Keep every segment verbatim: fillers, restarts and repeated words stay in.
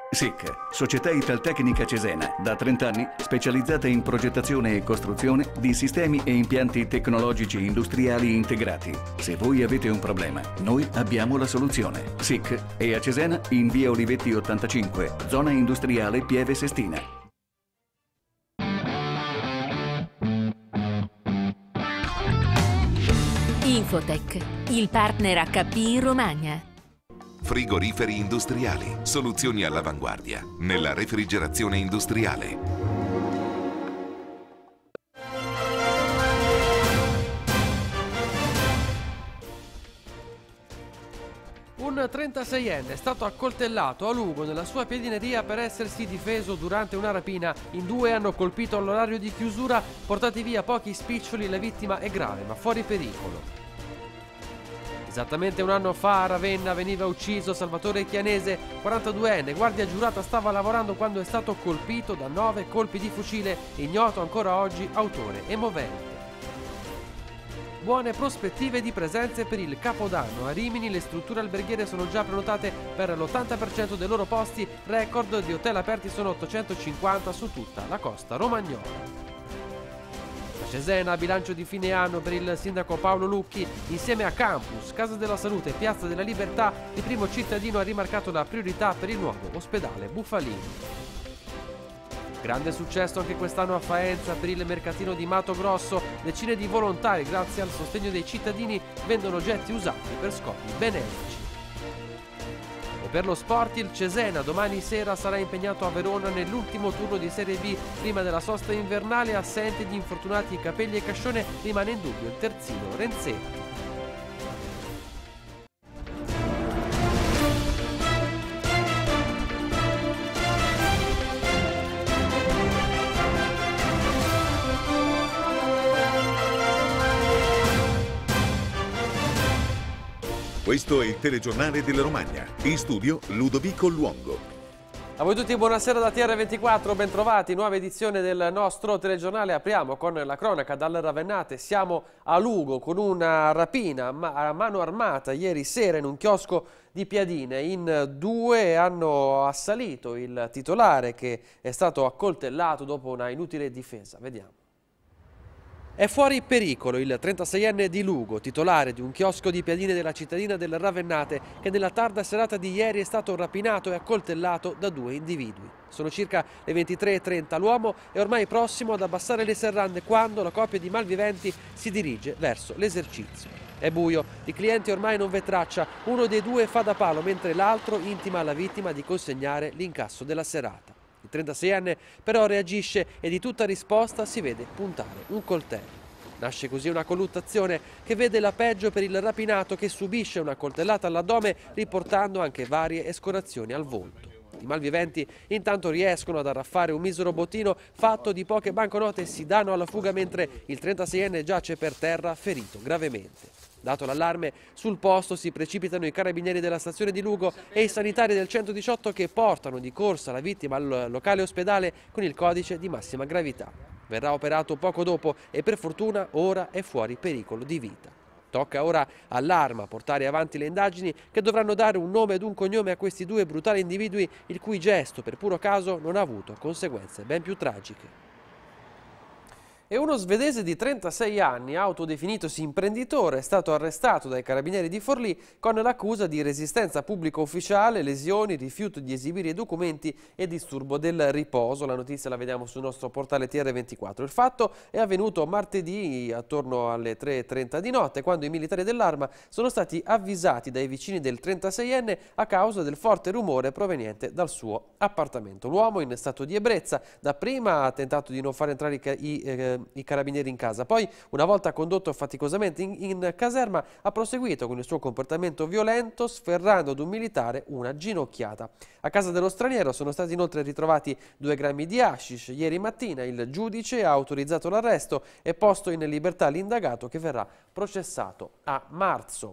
S I C, Società Italtecnica Cesena, da trenta anni specializzata in progettazione e costruzione di sistemi e impianti tecnologici industriali integrati. Se voi avete un problema, noi abbiamo la soluzione. S I C è a Cesena in via Olivetti ottantacinque, zona industriale Pieve Sestina. Infotech, il partner acca pi in Romagna. Frigoriferi industriali, soluzioni all'avanguardia nella refrigerazione industriale. Un trentaseienne è stato accoltellato a Lugo nella sua piedineria per essersi difeso durante una rapina. In due hanno colpito all'orario di chiusura, portati via pochi spiccioli, la vittima è grave ma fuori pericolo. Esattamente un anno fa a Ravenna veniva ucciso Salvatore Chianese, quarantaduenne, guardia giurata, stava lavorando quando è stato colpito da nove colpi di fucile, ignoto ancora oggi autore e movente. Buone prospettive di presenze per il Capodanno. A Rimini le strutture alberghiere sono già prenotate per l'ottanta per cento dei loro posti, record di hotel aperti sono ottocentocinquanta su tutta la costa romagnola. Cesena, bilancio di fine anno per il sindaco Paolo Lucchi. Insieme a Campus, Casa della Salute e Piazza della Libertà, il primo cittadino ha rimarcato la priorità per il nuovo ospedale Buffalini. Grande successo anche quest'anno a Faenza per il mercatino di Mato Grosso. Decine di volontari, grazie al sostegno dei cittadini, vendono oggetti usati per scopi benefici. Per lo sport il Cesena domani sera sarà impegnato a Verona nell'ultimo turno di Serie B prima della sosta invernale. Assente gli infortunati Capelli e Cascione, rimane in dubbio il terzino Renzetti. Questo è il telegiornale della Romagna. In studio Ludovico Luongo. A voi tutti buonasera da T R ventiquattro, bentrovati, nuova edizione del nostro telegiornale. Apriamo con la cronaca dalle Ravennate. Siamo a Lugo con una rapina a mano armata ieri sera in un chiosco di Piadine. In due hanno assalito il titolare che è stato accoltellato dopo una inutile difesa. Vediamo. È fuori pericolo il trentaseienne di Lugo, titolare di un chiosco di Piadine della cittadina delle Ravennate, che nella tarda serata di ieri è stato rapinato e accoltellato da due individui. Sono circa le ventitré e trenta, l'uomo è ormai prossimo ad abbassare le serrande quando la coppia di malviventi si dirige verso l'esercizio. È buio, di clienti ormai non v'è traccia, uno dei due fa da palo mentre l'altro intima alla vittima di consegnare l'incasso della serata. Il trentaseienne però reagisce e di tutta risposta si vede puntare un coltello. Nasce così una colluttazione che vede la peggio per il rapinato, che subisce una coltellata all'addome riportando anche varie escorazioni al volto. I malviventi intanto riescono ad arraffare un misero bottino fatto di poche banconote e si danno alla fuga mentre il trentaseienne giace per terra ferito gravemente. Dato l'allarme, sul posto si precipitano i carabinieri della stazione di Lugo e i sanitari del centodiciotto che portano di corsa la vittima al locale ospedale con il codice di massima gravità. Verrà operato poco dopo e per fortuna ora è fuori pericolo di vita. Tocca ora all'Arma portare avanti le indagini che dovranno dare un nome ed un cognome a questi due brutali individui il cui gesto per puro caso non ha avuto conseguenze ben più tragiche. E uno svedese di trentasei anni, autodefinitosi imprenditore, è stato arrestato dai carabinieri di Forlì con l'accusa di resistenza pubblico ufficiale, lesioni, rifiuto di esibire i documenti e disturbo del riposo. La notizia la vediamo sul nostro portale T R ventiquattro. Il fatto è avvenuto martedì attorno alle tre e trenta di notte, quando i militari dell'Arma sono stati avvisati dai vicini del trentaseienne a causa del forte rumore proveniente dal suo appartamento. L'uomo, in stato di ebbrezza, dapprima ha tentato di non far entrare i, i eh, i carabinieri in casa, poi una volta condotto faticosamente in, in caserma ha proseguito con il suo comportamento violento, sferrando ad un militare una ginocchiata. A casa dello straniero sono stati inoltre ritrovati due grammi di hashish. Ieri mattina il giudice ha autorizzato l'arresto e posto in libertà l'indagato, che verrà processato a marzo.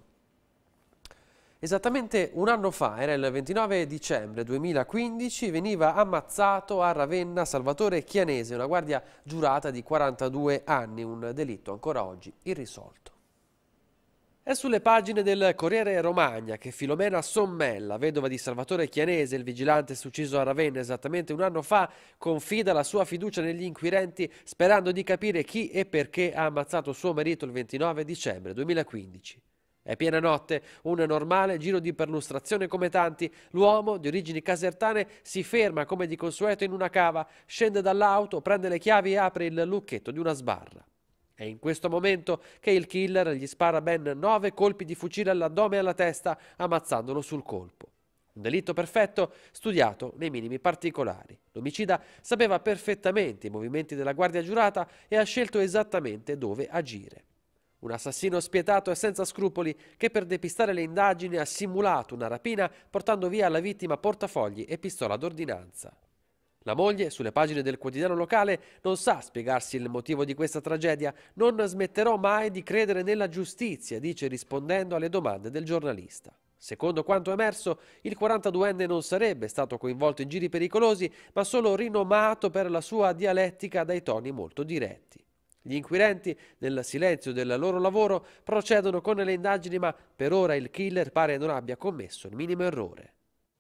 Esattamente un anno fa, era il ventinove dicembre duemilaquindici, veniva ammazzato a Ravenna Salvatore Chianese, una guardia giurata di quarantadue anni, un delitto ancora oggi irrisolto. È sulle pagine del Corriere Romagna che Filomena Sommella, vedova di Salvatore Chianese, il vigilante ucciso a Ravenna esattamente un anno fa, confida la sua fiducia negli inquirenti sperando di capire chi e perché ha ammazzato suo marito il ventinove dicembre duemilaquindici. È piena notte, un normale giro di perlustrazione come tanti, l'uomo di origini casertane si ferma come di consueto in una cava, scende dall'auto, prende le chiavi e apre il lucchetto di una sbarra. È in questo momento che il killer gli spara ben nove colpi di fucile all'addome e alla testa, ammazzandolo sul colpo. Un delitto perfetto, studiato nei minimi particolari. L'omicida sapeva perfettamente i movimenti della guardia giurata e ha scelto esattamente dove agire. Un assassino spietato e senza scrupoli che per depistare le indagini ha simulato una rapina portando via alla vittima portafogli e pistola d'ordinanza. La moglie, sulle pagine del quotidiano locale, non sa spiegarsi il motivo di questa tragedia. Non smetterò mai di credere nella giustizia, dice rispondendo alle domande del giornalista. Secondo quanto emerso, il quarantaduenne non sarebbe stato coinvolto in giri pericolosi, ma solo rinomato per la sua dialettica dai toni molto diretti. Gli inquirenti, nel silenzio del loro lavoro, procedono con le indagini, ma per ora il killer pare non abbia commesso il minimo errore.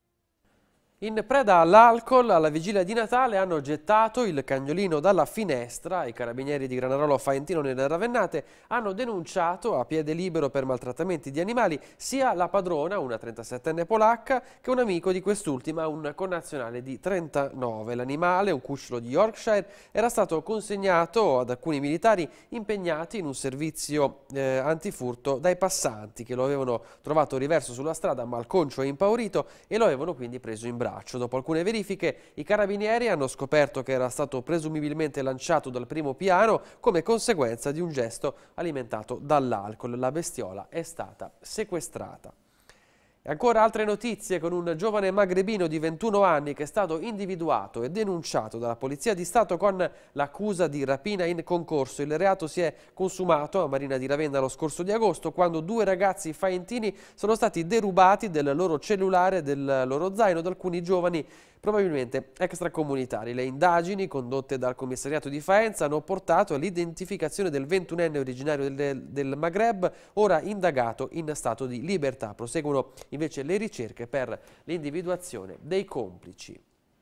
In preda all'alcol, alla vigilia di Natale hanno gettato il cagnolino dalla finestra. I carabinieri di Granarolo Faentino nelle Ravennate hanno denunciato a piede libero per maltrattamenti di animali sia la padrona, una trentasettenne polacca, che un amico di quest'ultima, un connazionale di trentanove. L'animale, un cucciolo di Yorkshire, era stato consegnato ad alcuni militari impegnati in un servizio eh, antifurto dai passanti che lo avevano trovato riverso sulla strada malconcio e impaurito e lo avevano quindi preso in braccio. Dopo alcune verifiche, i carabinieri hanno scoperto che era stato presumibilmente lanciato dal primo piano come conseguenza di un gesto alimentato dall'alcol. La bestiola è stata sequestrata. E ancora altre notizie con un giovane magrebino di ventuno anni che è stato individuato e denunciato dalla Polizia di Stato con l'accusa di rapina in concorso. Il reato si è consumato a Marina di Ravenna lo scorso di agosto, quando due ragazzi faentini sono stati derubati del loro cellulare e del loro zaino da alcuni giovani probabilmente extracomunitari. Le indagini condotte dal commissariato di Faenza hanno portato all'identificazione del ventunenne originario del, del Maghreb, ora indagato in stato di libertà. Proseguono invece le ricerche per l'individuazione dei complici.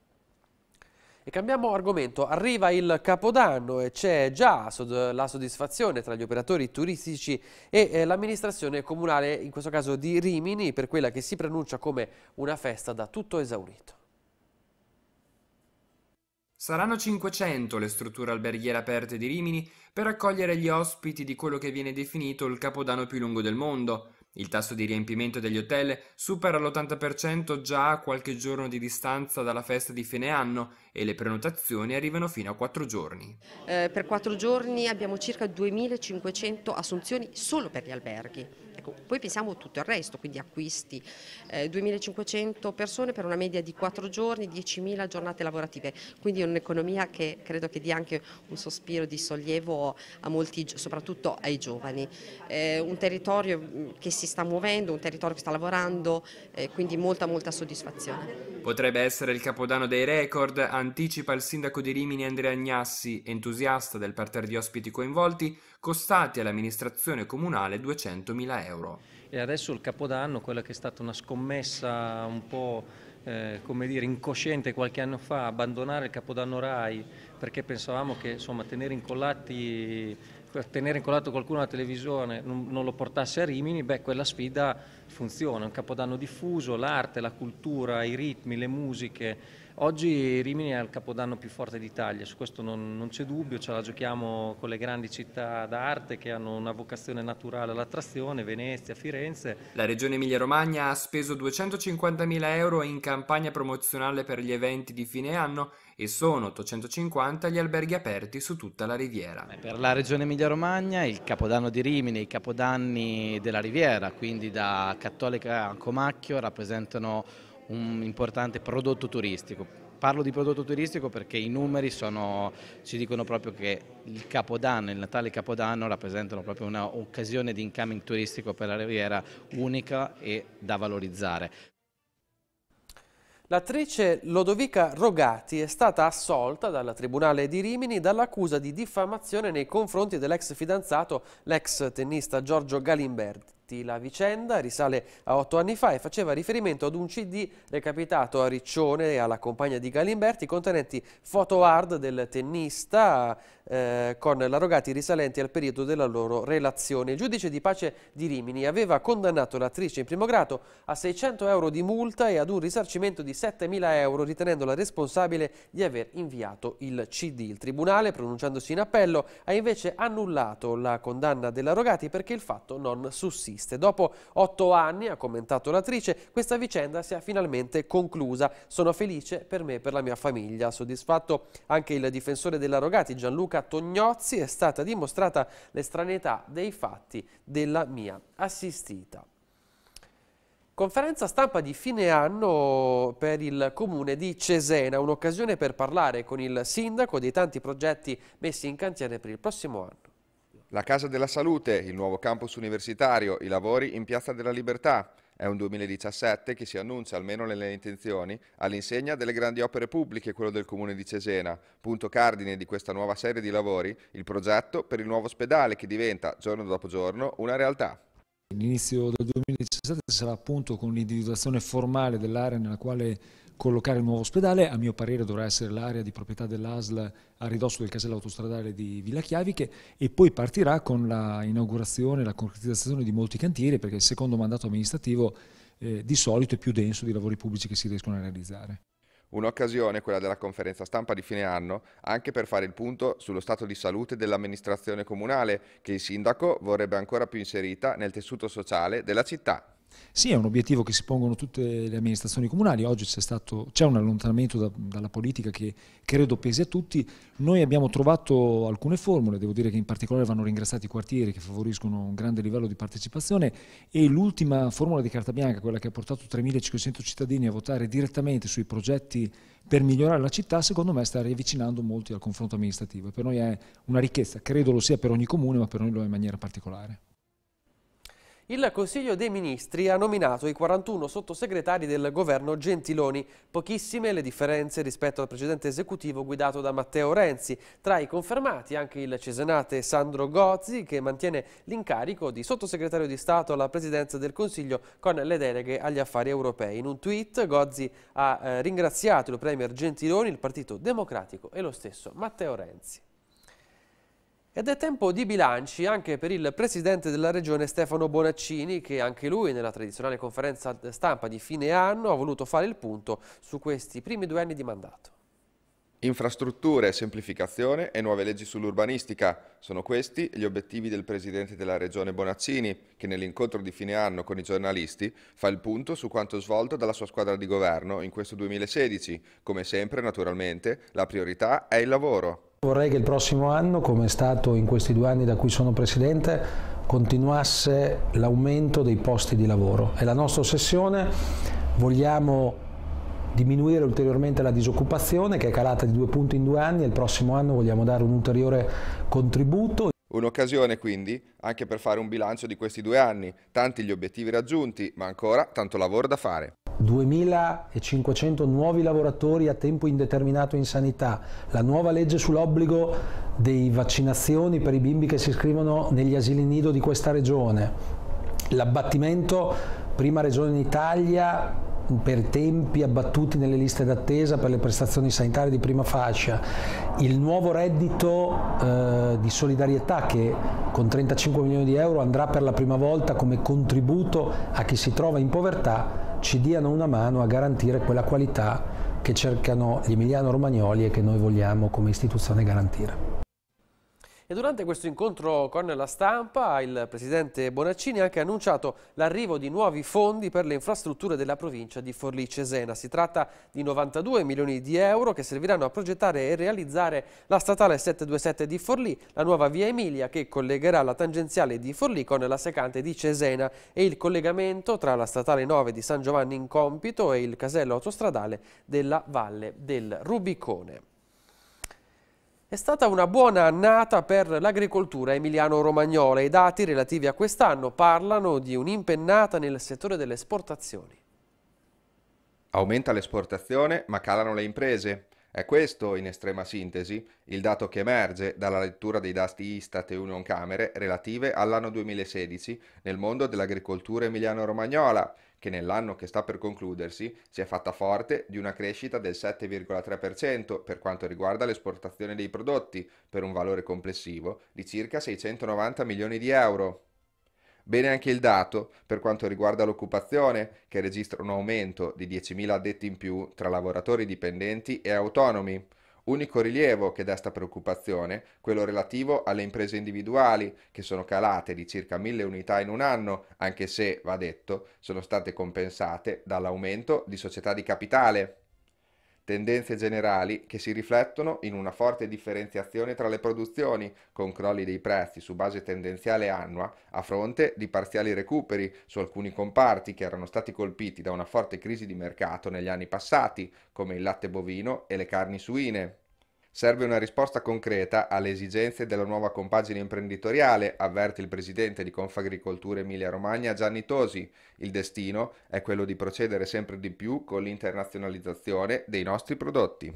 E cambiamo argomento, arriva il Capodanno e c'è già la soddisfazione tra gli operatori turistici e l'amministrazione comunale, in questo caso di Rimini, per quella che si preannuncia come una festa da tutto esaurito. Saranno cinquecento le strutture alberghiere aperte di Rimini per accogliere gli ospiti di quello che viene definito il Capodanno più lungo del mondo. Il tasso di riempimento degli hotel supera l'ottanta per cento già a qualche giorno di distanza dalla festa di fine anno e le prenotazioni arrivano fino a quattro giorni. Eh, per quattro giorni abbiamo circa duemilacinquecento assunzioni solo per gli alberghi. Ecco, poi pensiamo a tutto il resto, quindi acquisti, eh, duemilacinquecento persone per una media di quattro giorni, diecimila giornate lavorative, quindi è un'economia che credo che dia anche un sospiro di sollievo a molti, soprattutto ai giovani. Eh, un territorio che si sta muovendo, un territorio che sta lavorando, eh, quindi molta molta soddisfazione. Potrebbe essere il Capodanno dei record, anticipa il sindaco di Rimini Andrea Agnassi, entusiasta del parterre di ospiti coinvolti, costati all'amministrazione comunale duecentomila euro. E adesso il Capodanno, quella che è stata una scommessa un po' eh, come dire, incosciente qualche anno fa, abbandonare il Capodanno Rai, perché pensavamo che insomma tenere incollati tenere incollato qualcuno alla televisione non, non lo portasse a Rimini, beh, quella sfida funziona, è un Capodanno diffuso, l'arte, la cultura, i ritmi, le musiche. Oggi Rimini è il Capodanno più forte d'Italia, su questo non, non c'è dubbio, ce la giochiamo con le grandi città d'arte che hanno una vocazione naturale all'attrazione, Venezia, Firenze. La Regione Emilia-Romagna ha speso duecentocinquantamila euro in campagna promozionale per gli eventi di fine anno e sono ottocentocinquanta gli alberghi aperti su tutta la Riviera. Per la Regione Emilia-Romagna il Capodanno di Rimini, i Capodanni della Riviera, quindi da Cattolica a Comacchio, rappresentano un importante prodotto turistico. Parlo di prodotto turistico perché i numeri sono, ci dicono proprio che il Capodanno, il Natale Capodanno rappresentano proprio un'occasione di incoming turistico per la Riviera unica e da valorizzare. L'attrice Lodovica Rogati è stata assolta dal Tribunale di Rimini dall'accusa di diffamazione nei confronti dell'ex fidanzato, l'ex tennista Giorgio Galimberti. fatti. La vicenda risale a otto anni fa e faceva riferimento ad un C D recapitato a Riccione e alla compagna di Galimberti contenenti foto hard del tennista eh, con larrogati risalenti al periodo della loro relazione. Il giudice di pace di Rimini aveva condannato l'attrice in primo grado a seicento euro di multa e ad un risarcimento di settemila euro, ritenendola responsabile di aver inviato il C D. Il tribunale, pronunciandosi in appello, ha invece annullato la condanna dell'Arrogati perché il fatto non sussiste. Dopo otto anni, ha commentato l'attrice, questa vicenda si è finalmente conclusa. Sono felice per me e per la mia famiglia. Soddisfatto anche il difensore dell'Arrogati, Gianluca Tognozzi, è stata dimostrata l'estraneità dei fatti della mia assistita. Conferenza stampa di fine anno per il comune di Cesena, un'occasione per parlare con il sindaco dei tanti progetti messi in cantiere per il prossimo anno. La Casa della Salute, il nuovo campus universitario, i lavori in Piazza della Libertà. È un duemiladiciassette che si annuncia, almeno nelle intenzioni, all'insegna delle grandi opere pubbliche, quello del comune di Cesena. Punto cardine di questa nuova serie di lavori, il progetto per il nuovo ospedale che diventa, giorno dopo giorno, una realtà. L'inizio del duemiladiciassette sarà appunto con l'individuazione formale dell'area nella quale collocare il nuovo ospedale. A mio parere dovrà essere l'area di proprietà dell'A S L a ridosso del casello autostradale di Villa Chiaviche, e poi partirà con la inaugurazione, la concretizzazione di molti cantieri, perché il secondo mandato amministrativo eh, di solito è più denso di lavori pubblici che si riescono a realizzare. Un'occasione, quella della conferenza stampa di fine anno, anche per fare il punto sullo stato di salute dell'amministrazione comunale, che il sindaco vorrebbe ancora più inserita nel tessuto sociale della città. Sì, è un obiettivo che si pongono tutte le amministrazioni comunali. Oggi c'è stato, c'è un allontanamento da, dalla politica che credo pesi a tutti. Noi abbiamo trovato alcune formule, devo dire che in particolare vanno ringraziati i quartieri che favoriscono un grande livello di partecipazione, e l'ultima formula di carta bianca, quella che ha portato tremilacinquecento cittadini a votare direttamente sui progetti per migliorare la città, secondo me sta riavvicinando molti al confronto amministrativo, e per noi è una ricchezza, credo lo sia per ogni comune, ma per noi lo è in maniera particolare. Il Consiglio dei Ministri ha nominato i quarantuno sottosegretari del governo Gentiloni. Pochissime le differenze rispetto al precedente esecutivo guidato da Matteo Renzi. Tra i confermati anche il cesenate Sandro Gozzi, che mantiene l'incarico di sottosegretario di Stato alla Presidenza del Consiglio con le deleghe agli affari europei. In un tweet Gozzi ha eh, ringraziato il premier Gentiloni, il Partito Democratico e lo stesso Matteo Renzi. Ed è tempo di bilanci anche per il presidente della regione Stefano Bonaccini, che anche lui nella tradizionale conferenza stampa di fine anno ha voluto fare il punto su questi primi due anni di mandato. Infrastrutture, semplificazione e nuove leggi sull'urbanistica. Sono questi gli obiettivi del presidente della regione Bonaccini, che nell'incontro di fine anno con i giornalisti fa il punto su quanto svolto dalla sua squadra di governo in questo duemilasedici. Come sempre, naturalmente, la priorità è il lavoro. Vorrei che il prossimo anno, come è stato in questi due anni da cui sono Presidente, continuasse l'aumento dei posti di lavoro. È la nostra ossessione, vogliamo diminuire ulteriormente la disoccupazione che è calata di due punti in due anni, e il prossimo anno vogliamo dare un ulteriore contributo. Un'occasione quindi anche per fare un bilancio di questi due anni, tanti gli obiettivi raggiunti, ma ancora tanto lavoro da fare. duemilacinquecento nuovi lavoratori a tempo indeterminato in sanità, la nuova legge sull'obbligo dei vaccinazioni per i bimbi che si iscrivono negli asili nido di questa regione, l'abbattimento, prima regione in Italia, per tempi abbattuti nelle liste d'attesa per le prestazioni sanitarie di prima fascia, il nuovo reddito eh, di solidarietà che con trentacinque milioni di euro andrà per la prima volta come contributo a chi si trova in povertà, ci diano una mano a garantire quella qualità che cercano gli emiliano-romagnoli e che noi vogliamo come istituzione garantire. E durante questo incontro con la stampa il presidente Bonaccini ha anche annunciato l'arrivo di nuovi fondi per le infrastrutture della provincia di Forlì-Cesena. Si tratta di novantadue milioni di euro che serviranno a progettare e realizzare la statale settecentoventisette di Forlì, la nuova via Emilia che collegherà la tangenziale di Forlì con la secante di Cesena e il collegamento tra la statale nove di San Giovanni in Compito e il casello autostradale della Valle del Rubicone. È stata una buona annata per l'agricoltura emiliano-romagnola. I dati relativi a quest'anno parlano di un'impennata nel settore delle esportazioni. Aumenta l'esportazione, ma calano le imprese. È questo, in estrema sintesi, il dato che emerge dalla lettura dei dati Istat e Unioncamere relative all'anno duemilasedici nel mondo dell'agricoltura emiliano-romagnola, che nell'anno che sta per concludersi si è fatta forte di una crescita del sette virgola tre per cento per quanto riguarda l'esportazione dei prodotti, per un valore complessivo di circa seicentonovanta milioni di euro. Bene anche il dato per quanto riguarda l'occupazione, che registra un aumento di diecimila addetti in più tra lavoratori dipendenti e autonomi. Unico rilievo che desta preoccupazione, quello relativo alle imprese individuali, che sono calate di circa mille unità in un anno, anche se, va detto, sono state compensate dall'aumento di società di capitale. Tendenze generali che si riflettono in una forte differenziazione tra le produzioni, con crolli dei prezzi su base tendenziale annua, a fronte di parziali recuperi su alcuni comparti che erano stati colpiti da una forte crisi di mercato negli anni passati, come il latte bovino e le carni suine. Serve una risposta concreta alle esigenze della nuova compagine imprenditoriale, avverte il presidente di Confagricoltura Emilia-Romagna Gianni Tosi. Il destino è quello di procedere sempre di più con l'internazionalizzazione dei nostri prodotti.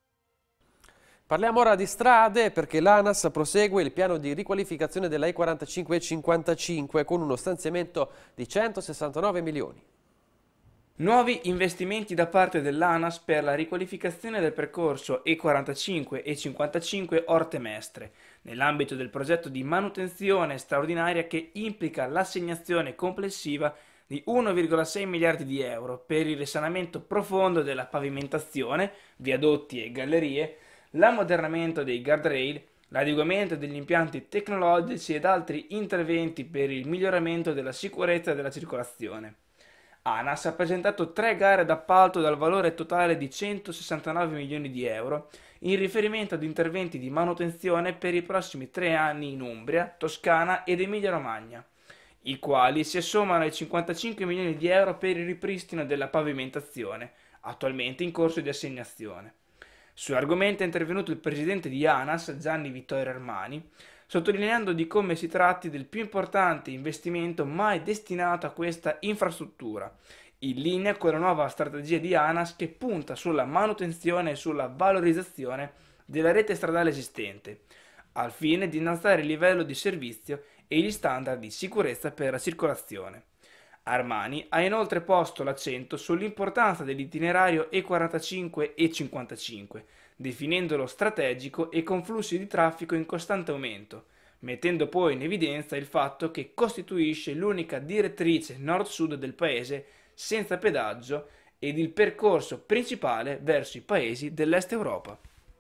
Parliamo ora di strade, perché l'ANAS prosegue il piano di riqualificazione della E quarantacinque e cinquantacinque con uno stanziamento di centosessantanove milioni. Nuovi investimenti da parte dell'ANAS per la riqualificazione del percorso E quarantacinque e cinquantacinque Orte Mestre, nell'ambito del progetto di manutenzione straordinaria che implica l'assegnazione complessiva di uno virgola sei miliardi di euro per il risanamento profondo della pavimentazione, viadotti e gallerie, l'ammodernamento dei guardrail, l'adeguamento degli impianti tecnologici ed altri interventi per il miglioramento della sicurezza della circolazione. ANAS ha presentato tre gare d'appalto dal valore totale di centosessantanove milioni di euro in riferimento ad interventi di manutenzione per i prossimi tre anni in Umbria, Toscana ed Emilia-Romagna, i quali si assommano ai cinquantacinque milioni di euro per il ripristino della pavimentazione, attualmente in corso di assegnazione. Sull'argomento è intervenuto il presidente di ANAS, Gianni Vittorio Armani, sottolineando di come si tratti del più importante investimento mai destinato a questa infrastruttura, in linea con la nuova strategia di ANAS che punta sulla manutenzione e sulla valorizzazione della rete stradale esistente, al fine di innalzare il livello di servizio e gli standard di sicurezza per la circolazione. Armani ha inoltre posto l'accento sull'importanza dell'itinerario E quarantacinque e cinquantacinque, definendolo strategico e con flussi di traffico in costante aumento, mettendo poi in evidenza il fatto che costituisce l'unica direttrice nord-sud del paese senza pedaggio ed il percorso principale verso i paesi dell'Est Europa.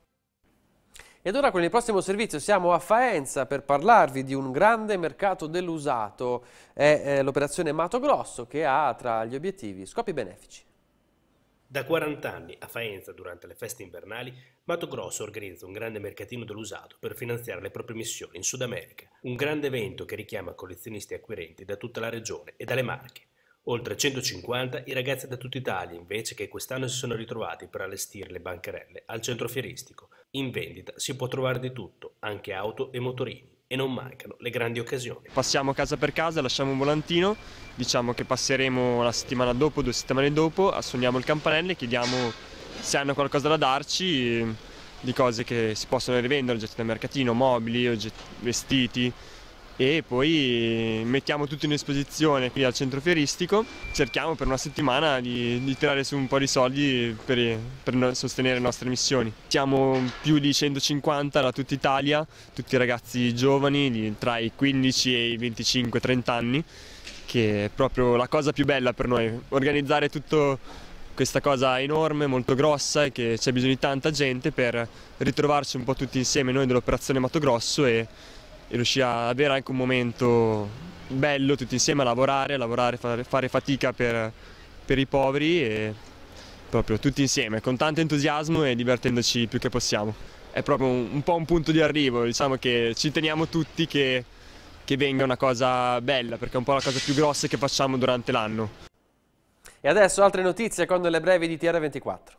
Ed ora con il prossimo servizio siamo a Faenza per parlarvi di un grande mercato dell'usato. È eh, l'operazione Mato Grosso che ha tra gli obiettivi scopi benefici. Da quaranta anni a Faenza, durante le feste invernali, Mato Grosso organizza un grande mercatino dell'usato per finanziare le proprie missioni in Sud America. Un grande evento che richiama collezionisti e acquirenti da tutta la regione e dalle Marche. Oltre centocinquanta i ragazzi da tutta Italia invece che quest'anno si sono ritrovati per allestire le bancarelle al centro fieristico. In vendita si può trovare di tutto, anche auto e motorini. E non mancano le grandi occasioni. Passiamo casa per casa, lasciamo un volantino, diciamo che passeremo la settimana dopo, due settimane dopo, suoniamo il campanello e chiediamo se hanno qualcosa da darci di cose che si possono rivendere, oggetti del mercatino, mobili, oggetti, vestiti, e poi mettiamo tutto in esposizione qui al centro fieristico. Cerchiamo per una settimana di, di tirare su un po' di soldi per, per sostenere le nostre missioni. Siamo più di centocinquanta da tutta Italia, tutti ragazzi giovani di, tra i quindici e i venticinque trenta anni, che è proprio la cosa più bella per noi, organizzare tutta questa cosa enorme, molto grossa, e che c'è bisogno di tanta gente per ritrovarci un po' tutti insieme noi dell'operazione Mato Grosso e e riuscire ad avere anche un momento bello tutti insieme a lavorare, a lavorare, fare, fare fatica per, per i poveri, e proprio tutti insieme, con tanto entusiasmo e divertendoci più che possiamo. È proprio un, un po' un punto di arrivo, diciamo che ci teniamo tutti che, che venga una cosa bella, perché è un po' la cosa più grossa che facciamo durante l'anno. E adesso altre notizie con le brevi di T R ventiquattro.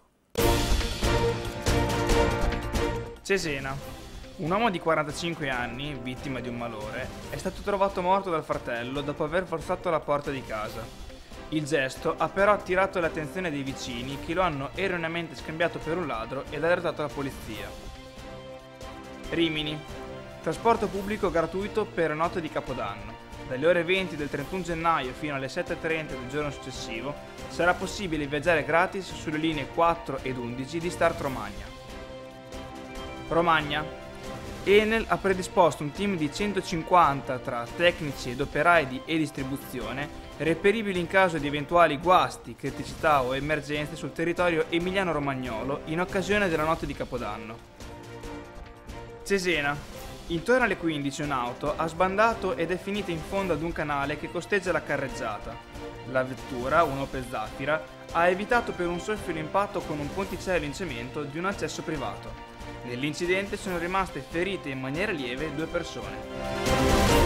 Cesena. Un uomo di quarantacinque anni, vittima di un malore, è stato trovato morto dal fratello dopo aver forzato la porta di casa. Il gesto ha però attirato l'attenzione dei vicini che lo hanno erroneamente scambiato per un ladro ed allertato la polizia. Rimini. Trasporto pubblico gratuito per notte di Capodanno. Dalle ore venti del trentuno gennaio fino alle sette e trenta del giorno successivo sarà possibile viaggiare gratis sulle linee quattro ed undici di Start Romagna. Romagna. Enel ha predisposto un team di centocinquanta tra tecnici ed operai di e-distribuzione reperibili in caso di eventuali guasti, criticità o emergenze sul territorio emiliano-romagnolo in occasione della notte di Capodanno. Cesena. Intorno alle quindici un'auto ha sbandato ed è finita in fondo ad un canale che costeggia la carreggiata. La vettura, un Opel Zafira, ha evitato per un soffio l'impatto con un ponticello in cemento di un accesso privato. Nell'incidente sono rimaste ferite in maniera lieve due persone.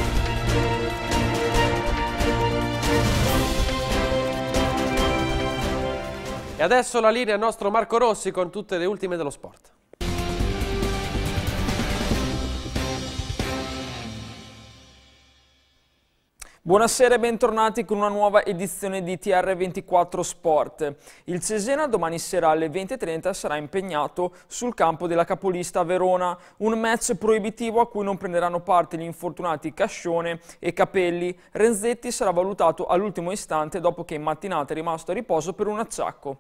E adesso la linea al nostro Marco Rossi con tutte le ultime dello sport. Buonasera e bentornati con una nuova edizione di T R ventiquattro Sport. Il Cesena domani sera alle venti e trenta sarà impegnato sul campo della capolista a Verona, un match proibitivo a cui non prenderanno parte gli infortunati Cascione e Capelli. Renzetti sarà valutato all'ultimo istante dopo che in mattinata è rimasto a riposo per un acciacco.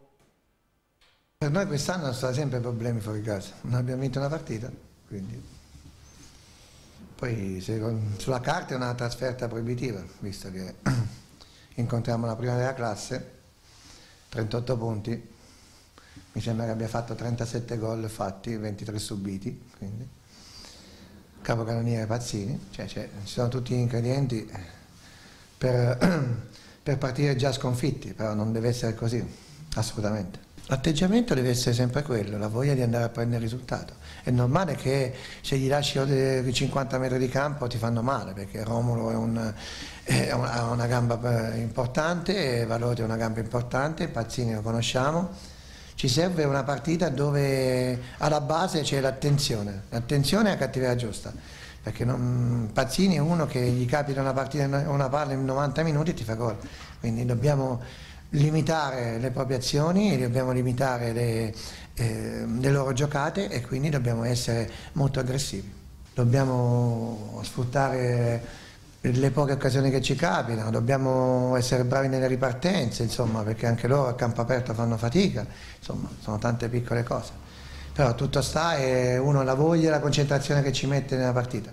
Per noi quest'anno sono stati sempre problemi fuori casa, non abbiamo vinto una partita, quindi... Poi se, sulla carta è una trasferta proibitiva, visto che incontriamo la prima della classe, trentotto punti, mi sembra che abbia fatto trentasette gol fatti, ventitré subiti, quindi capocannoniere Pazzini, cioè, cioè, ci sono tutti gli ingredienti per, per partire già sconfitti, però non deve essere così, assolutamente. L'atteggiamento deve essere sempre quello, la voglia di andare a prendere il risultato. È normale che se gli lasci cinquanta metri di campo ti fanno male, perché Romulo è un, è un, ha una gamba importante, Valori ha una gamba importante, Pazzini lo conosciamo. Ci serve una partita dove alla base c'è l'attenzione, l'attenzione è la cattiveria giusta. Perché non, Pazzini è uno che gli capita una, partita, una palla in novanta minuti e ti fa gol. Quindi dobbiamo limitare le proprie azioni, dobbiamo limitare le, eh, le loro giocate e quindi dobbiamo essere molto aggressivi. Dobbiamo sfruttare le poche occasioni che ci capitano, dobbiamo essere bravi nelle ripartenze, insomma, perché anche loro a campo aperto fanno fatica, insomma, sono tante piccole cose. Però tutto sta e uno la voglia e la concentrazione che ci mette nella partita.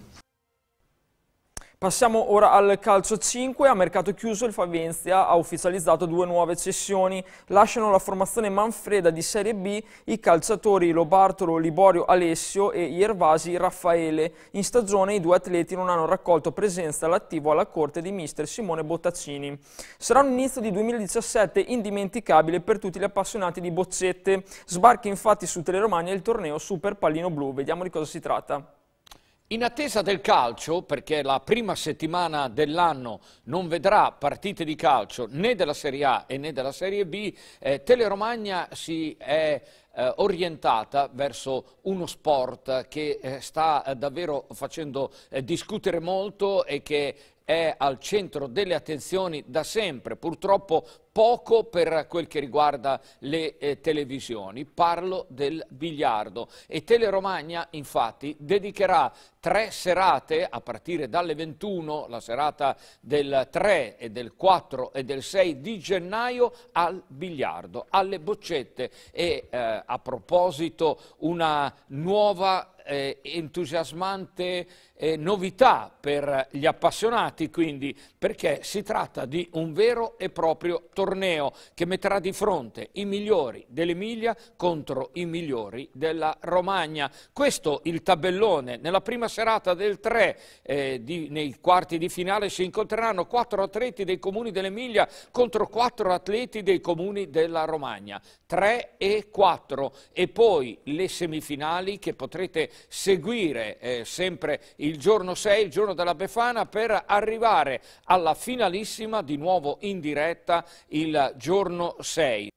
Passiamo ora al calcio cinque. A mercato chiuso il Favenzia ha ufficializzato due nuove cessioni. Lasciano la formazione Manfreda di Serie B i calciatori Lobartolo Liborio Alessio e Iervasi Raffaele. In stagione i due atleti non hanno raccolto presenza all'attivo alla corte di mister Simone Bottaccini. Sarà un inizio di duemiladiciassette indimenticabile per tutti gli appassionati di boccette. Sbarca infatti su Teleromagna il torneo Super Pallino Blu. Vediamo di cosa si tratta. In attesa del calcio, perché la prima settimana dell'anno non vedrà partite di calcio né della Serie A e né della Serie B, eh, Teleromagna si è eh, orientata verso uno sport che eh, sta eh, davvero facendo eh, discutere molto e che è al centro delle attenzioni da sempre, purtroppo poco per quel che riguarda le eh, televisioni. Parlo del biliardo e Teleromagna infatti dedicherà tre serate a partire dalle ventuno, la serata del tre e del quattro e del sei di gennaio al biliardo, alle boccette e eh, a proposito una nuova eh, entusiasmante eh, novità per gli appassionati, quindi, perché si tratta di un vero e proprio torneo che metterà di fronte i migliori dell'Emilia contro i migliori della Romagna. Questo il tabellone. Nella prima serata del tre, eh, di, nei quarti di finale, si incontreranno quattro atleti dei comuni dell'Emilia contro quattro atleti dei comuni della Romagna. tre e quattro, e poi le semifinali che potrete seguire eh, sempre il giorno sei, il giorno della Befana, per arrivare alla finalissima di nuovo in diretta il giorno sei.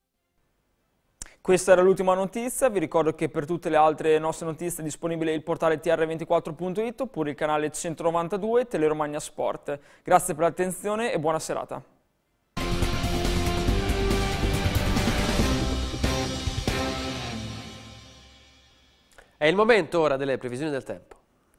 Questa era l'ultima notizia, vi ricordo che per tutte le altre nostre notizie è disponibile il portale T R ventiquattro punto it oppure il canale centonovantadue Teleromagna Sport. Grazie per l'attenzione e buona serata. È il momento ora delle previsioni del tempo.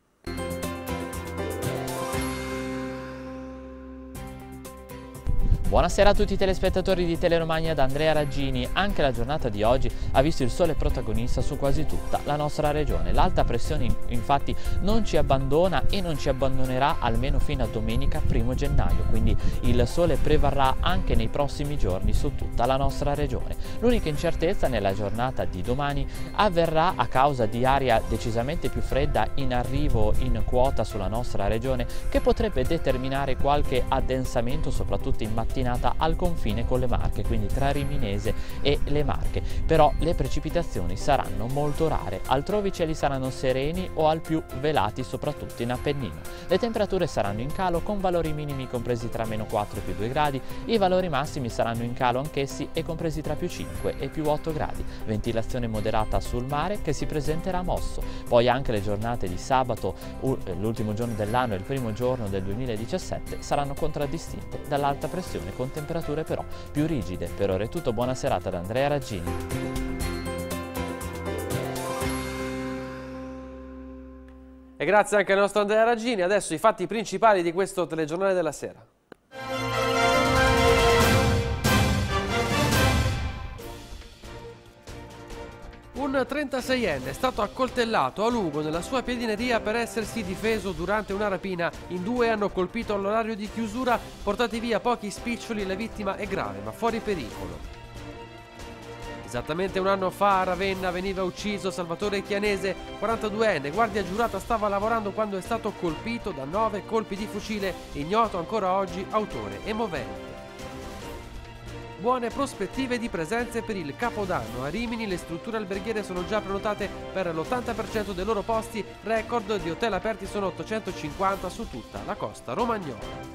Buonasera a tutti i telespettatori di Teleromagna da Andrea Raggini. Anche la giornata di oggi ha visto il sole protagonista su quasi tutta la nostra regione. L'alta pressione infatti non ci abbandona e non ci abbandonerà almeno fino a domenica primo gennaio, quindi il sole prevarrà anche nei prossimi giorni su tutta la nostra regione. L'unica incertezza nella giornata di domani avverrà a causa di aria decisamente più fredda in arrivo in quota sulla nostra regione, che potrebbe determinare qualche addensamento soprattutto in mattinata al confine con le Marche, quindi tra Riminese e le Marche. Però le precipitazioni saranno molto rare, altrove i cieli saranno sereni o al più velati soprattutto in Appennino. Le temperature saranno in calo con valori minimi compresi tra meno quattro e più due gradi, i valori massimi saranno in calo anch'essi e compresi tra più cinque e più otto gradi. Ventilazione moderata sul mare che si presenterà mosso. Poi anche le giornate di sabato, l'ultimo giorno dell'anno e il primo giorno del duemiladiciassette, saranno contraddistinte dall'alta pressione con temperature però più rigide. Per ora è tutto, buona serata da Andrea Raggini. E grazie anche al nostro Andrea Raggini. Adesso i fatti principali di questo telegiornale della sera. Un trentaseienne è stato accoltellato a Lugo nella sua piedineria per essersi difeso durante una rapina. In due hanno colpito all'orario di chiusura, portati via pochi spiccioli, la vittima è grave ma fuori pericolo. Esattamente un anno fa a Ravenna veniva ucciso Salvatore Chianese, quarantaduenne, guardia giurata, stava lavorando quando è stato colpito da nove colpi di fucile, ignoto ancora oggi autore e movente. Buone prospettive di presenze per il Capodanno. A Rimini le strutture alberghiere sono già prenotate per l'ottanta per cento dei loro posti, record di hotel aperti sono ottocentocinquanta su tutta la costa romagnola.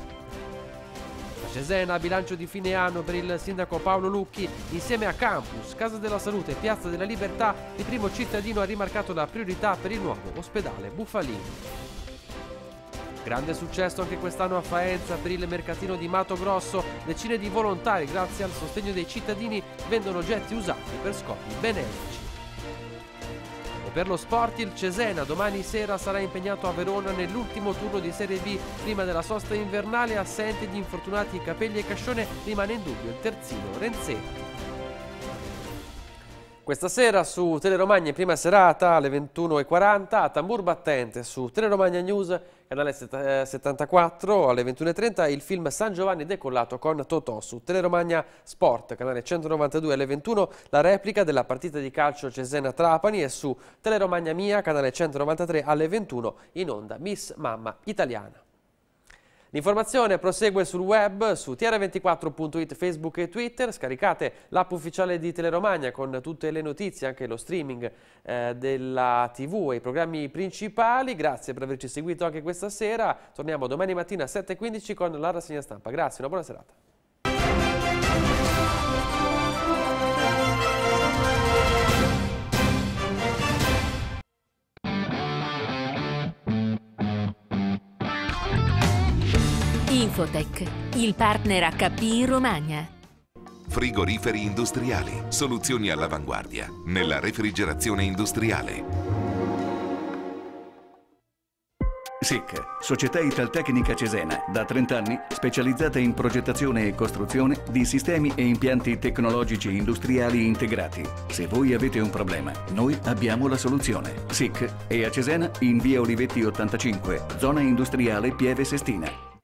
A Cesena, bilancio di fine anno per il sindaco Paolo Lucchi, insieme a Campus, Casa della Salute e Piazza della Libertà, il primo cittadino ha rimarcato la priorità per il nuovo ospedale Buffalini. Grande successo anche quest'anno a Faenza per il mercatino di Mato Grosso. Decine di volontari, grazie al sostegno dei cittadini, vendono oggetti usati per scopi benefici. E per lo sport il Cesena domani sera sarà impegnato a Verona nell'ultimo turno di Serie B prima della sosta invernale. Assente gli infortunati Capelli e Cascione, rimane in dubbio il terzino Renzetti. Questa sera su Teleromagna in prima serata alle ventuno e quaranta, a tambur battente su Teleromagna News, canale settantaquattro alle ventuno e trenta, il film San Giovanni decollato con Totò. Su Teleromagna Sport, canale centonovantadue alle ventuno, la replica della partita di calcio Cesena-Trapani, e su Teleromagna Mia, canale centonovantatré alle ventuno, in onda Miss Mamma Italiana. L'informazione prosegue sul web, su T R ventiquattro punto it, Facebook e Twitter. Scaricate l'app ufficiale di Teleromagna con tutte le notizie, anche lo streaming eh, della tivù e i programmi principali. Grazie per averci seguito anche questa sera. Torniamo domani mattina alle sette e quindici con la rassegna stampa. Grazie, una buona serata. Infotech, il partner acca pi in Romagna. Frigoriferi industriali, soluzioni all'avanguardia nella refrigerazione industriale. S I C, Società Italtecnica Cesena, da trenta anni specializzata in progettazione e costruzione di sistemi e impianti tecnologici industriali integrati. Se voi avete un problema, noi abbiamo la soluzione. S I C è a Cesena in via Olivetti ottantacinque, zona industriale Pieve Sestina.